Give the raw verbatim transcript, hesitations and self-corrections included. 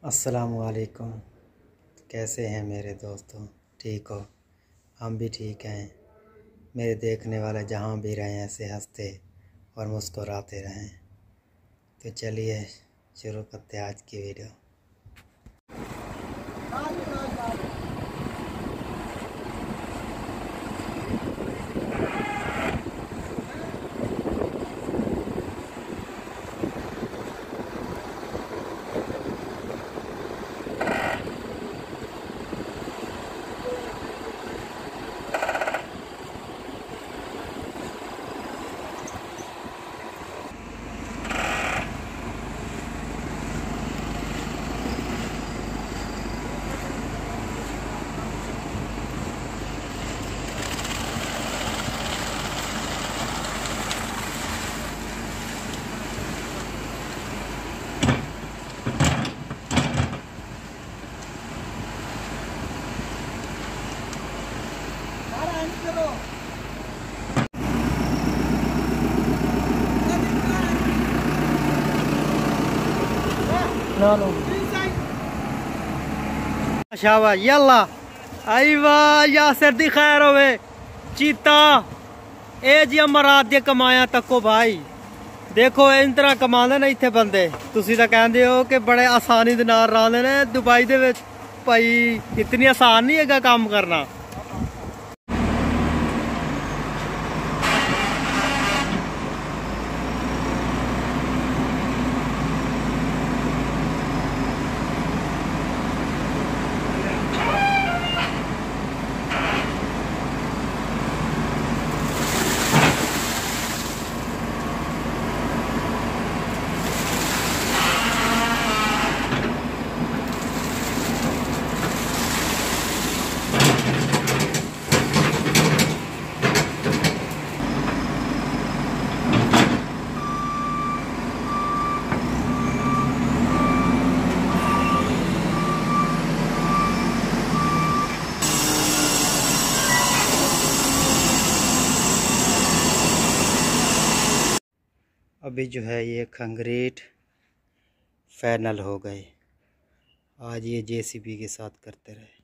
अस्सलामुअलैकुम। कैसे हैं मेरे दोस्तों? ठीक हो? हम भी ठीक हैं। मेरे देखने वाले जहाँ भी रहें ऐसे हंसते और मुस्कुराते रहें। तो चलिए शुरू करते हैं आज की वीडियो। शाबाश यल्ला आई वाह या सर्दी खैर होवे चीता ए जी अमरात दी कमाया तको भाई देखो इन तरह कमांदे ने इत्थे बंदे। तुसी तां कहंदे हो कि बड़े आसानी दे नाल रांदे ने दुबई दे विच। भाई इतनी आसान नहीं है काम करना। अभी जो है ये कंक्रीट फाइनल हो गए। आज ये जेसीबी के साथ करते रहे।